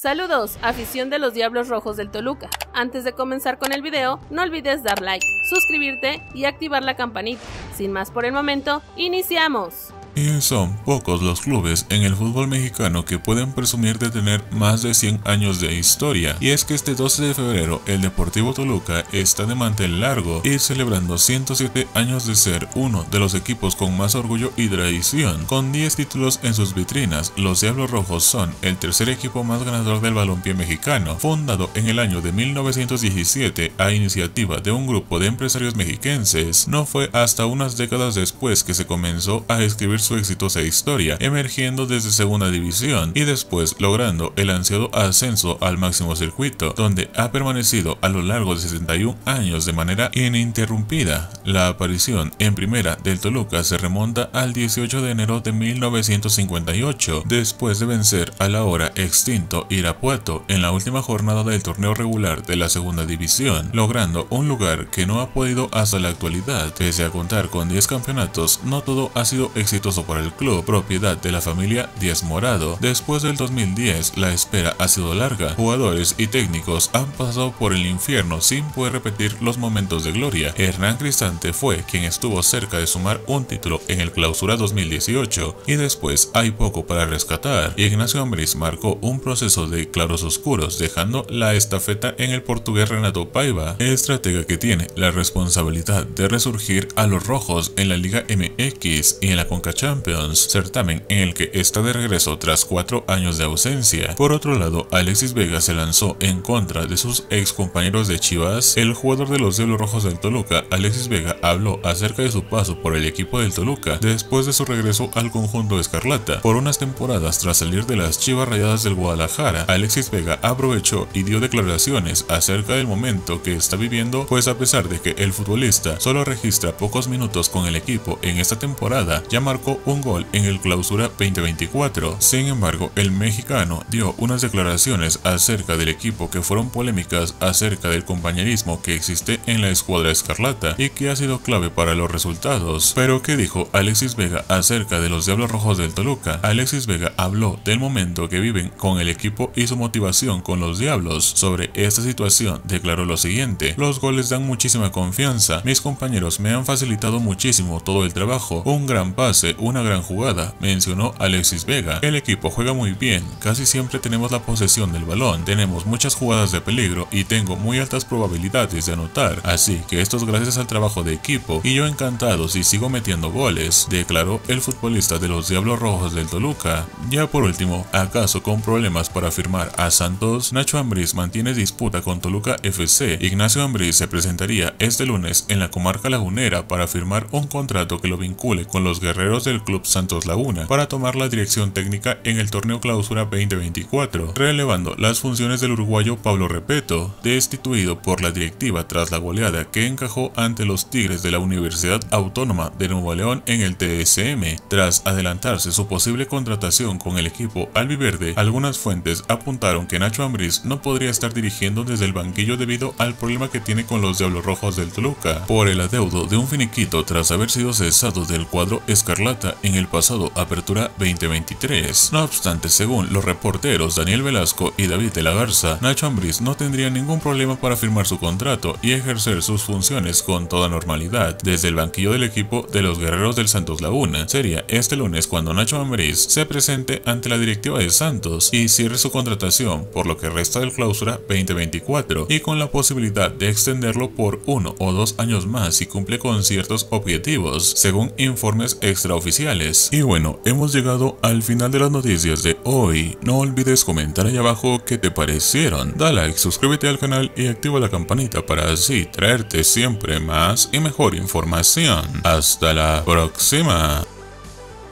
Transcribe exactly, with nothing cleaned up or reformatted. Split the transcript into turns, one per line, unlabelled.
Saludos, afición de los Diablos Rojos del Toluca. Antes de comenzar con el video, no olvides dar like, suscribirte y activar la campanita. Sin más por el momento, ¡iniciamos!
Y son pocos los clubes en el fútbol mexicano que pueden presumir de tener más de cien años de historia. Y es que este doce de febrero el Deportivo Toluca está de mantel largo y celebrando ciento siete años de ser uno de los equipos con más orgullo y tradición. Con diez títulos en sus vitrinas, los Diablos Rojos son el tercer equipo más ganador del balompié mexicano, fundado en el año de mil novecientos diecisiete a iniciativa de un grupo de empresarios mexiquenses. No fue hasta unas décadas después que se comenzó a escribir su exitosa historia, emergiendo desde segunda división y después logrando el ansiado ascenso al máximo circuito, donde ha permanecido a lo largo de sesenta y un años de manera ininterrumpida. La aparición en primera del Toluca se remonta al dieciocho de enero de mil novecientos cincuenta y ocho, después de vencer al ahora extinto Irapuato en la última jornada del torneo regular de la segunda división, logrando un lugar que no ha podido hasta la actualidad. Pese a contar con diez campeonatos, no todo ha sido exitoso para el club, propiedad de la familia Díaz Morado. Después del dos mil diez, la espera ha sido larga. Jugadores y técnicos han pasado por el infierno sin poder repetir los momentos de gloria. Hernán Cristante fue quien estuvo cerca de sumar un título en el Clausura dos mil dieciocho y después hay poco para rescatar. Ignacio Ambriz marcó un proceso de claros oscuros, dejando la estafeta en el portugués Renato Paiva, estratega que tiene la responsabilidad de resurgir a los rojos en la Liga M X y en la Conca Champions, certamen en el que está de regreso tras cuatro años de ausencia. Por otro lado, Alexis Vega se lanzó en contra de sus ex compañeros de Chivas. El jugador de los Diablos Rojos del Toluca, Alexis Vega, habló acerca de su paso por el equipo del Toluca después de su regreso al conjunto escarlata. Por unas temporadas tras salir de las Chivas Rayadas del Guadalajara, Alexis Vega aprovechó y dio declaraciones acerca del momento que está viviendo, pues a pesar de que el futbolista solo registra pocos minutos con el equipo en esta temporada, ya marcó un gol en el Clausura veinte veinticuatro. Sin embargo, el mexicano dio unas declaraciones acerca del equipo que fueron polémicas acerca del compañerismo que existe en la escuadra escarlata y que ha sido clave para los resultados. Pero ¿qué dijo Alexis Vega acerca de los Diablos Rojos del Toluca? Alexis Vega habló del momento que viven con el equipo y su motivación con los Diablos. Sobre esta situación declaró lo siguiente: los goles dan muchísima confianza, mis compañeros me han facilitado muchísimo todo el trabajo, un gran pase, una gran jugada, mencionó Alexis Vega. El equipo juega muy bien, casi siempre tenemos la posesión del balón, tenemos muchas jugadas de peligro y tengo muy altas probabilidades de anotar, así que esto es gracias al trabajo de equipo y yo encantado si sigo metiendo goles, declaró el futbolista de los Diablos Rojos del Toluca. Ya por último, ¿acaso con problemas para firmar a Santos? Nacho Ambriz mantiene disputa con Toluca F C. Ignacio Ambriz se presentaría este lunes en la comarca lagunera para firmar un contrato que lo vincule con los guerreros del club Santos Laguna para tomar la dirección técnica en el torneo Clausura veinte veinticuatro, relevando las funciones del uruguayo Pablo Repeto, destituido por la directiva tras la goleada que encajó ante los Tigres de la Universidad Autónoma de Nuevo León en el T S M. Tras adelantarse su posible contratación con el equipo albiverde, algunas fuentes apuntaron que Nacho Ambriz no podría estar dirigiendo desde el banquillo debido al problema que tiene con los Diablos Rojos del Toluca por el adeudo de un finiquito tras haber sido cesado del cuadro escarlata en el pasado Apertura veinte veintitrés. No obstante, según los reporteros Daniel Velasco y David de la Garza, Nacho Ambriz no tendría ningún problema para firmar su contrato y ejercer sus funciones con toda normalidad desde el banquillo del equipo de los guerreros del Santos Laguna. Sería este lunes cuando Nacho Ambriz se presente ante la directiva de Santos y cierre su contratación por lo que resta del Clausura veinte veinticuatro y con la posibilidad de extenderlo por uno o dos años más si cumple con ciertos objetivos, según informes extraoficiales. Y bueno, hemos llegado al final de las noticias de hoy. No olvides comentar ahí abajo qué te parecieron. Da like, suscríbete al canal y activa la campanita para así traerte siempre más y mejor información. Hasta la próxima.